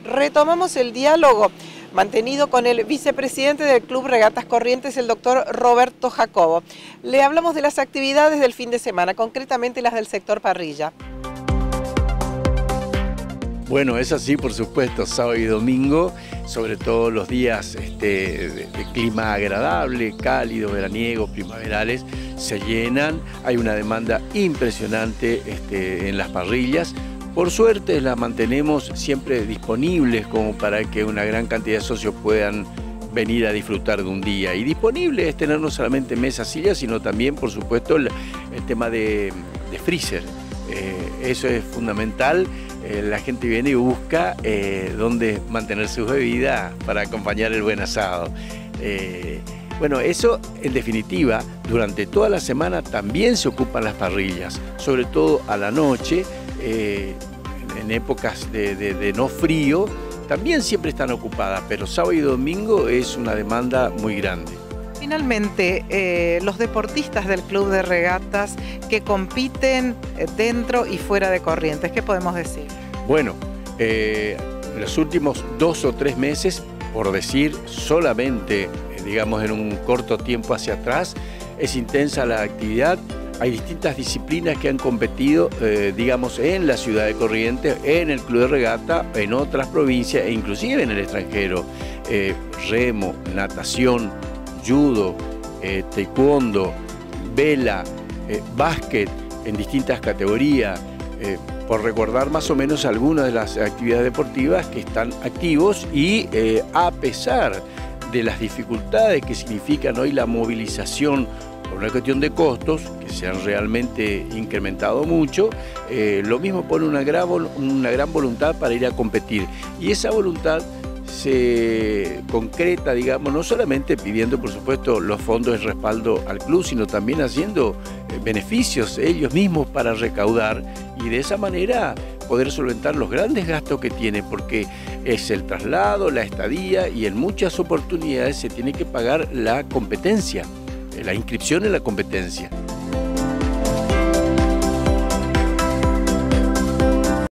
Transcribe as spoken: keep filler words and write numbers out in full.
Retomamos el diálogo mantenido con el vicepresidente del Club Regatas Corrientes, el doctor Roberto Jacobo. Le hablamos de las actividades del fin de semana, concretamente las del sector parrilla. Bueno, es así, por supuesto, sábado y domingo, sobre todo los días este, de, de clima agradable, cálido, veraniego, primaverales, se llenan, hay una demanda impresionante este, en las parrillas. Por suerte las mantenemos siempre disponibles como para que una gran cantidad de socios puedan venir a disfrutar de un día. Y disponible es tener no solamente mesas, sillas, sino también, por supuesto, el, el tema de, de freezer. Eh, eso es fundamental. Eh, la gente viene y busca eh, dónde mantener sus bebidas para acompañar el buen asado. Eh, bueno, eso en definitiva, durante toda la semana también se ocupan las parrillas, sobre todo a la noche. Eh, en épocas de, de, de no frío, también siempre están ocupadas, pero sábado y domingo es una demanda muy grande. Finalmente, eh, los deportistas del Club de Regatas que compiten dentro y fuera de Corrientes, ¿qué podemos decir? Bueno, eh, los últimos dos o tres meses, por decir solamente, eh, digamos en un corto tiempo hacia atrás, es intensa la actividad. Hay distintas disciplinas que han competido, eh, digamos, en la ciudad de Corrientes, en el Club de Regata, en otras provincias e inclusive en el extranjero. Eh, remo, natación, judo, eh, taekwondo, vela, eh, básquet en distintas categorías, eh, por recordar más o menos algunas de las actividades deportivas que están activos y eh, a pesar de las dificultades que significan hoy la movilización por una cuestión de costos, que se han realmente incrementado mucho, eh, lo mismo pone una gran, una gran voluntad para ir a competir. Y esa voluntad se concreta, digamos, no solamente pidiendo, por supuesto, los fondos de respaldo al club, sino también haciendo eh, beneficios ellos mismos para recaudar y de esa manera poder solventar los grandes gastos que tiene, porque es el traslado, la estadía y en muchas oportunidades se tiene que pagar la competencia, la inscripción en la competencia.